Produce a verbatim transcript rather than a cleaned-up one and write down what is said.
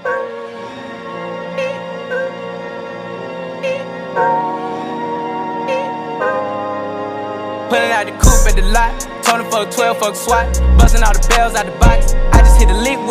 Pulling out the coupe at the lot, Tony fuck twelve, fuck SWAT, busting all the bells out the box. I just hit a lick with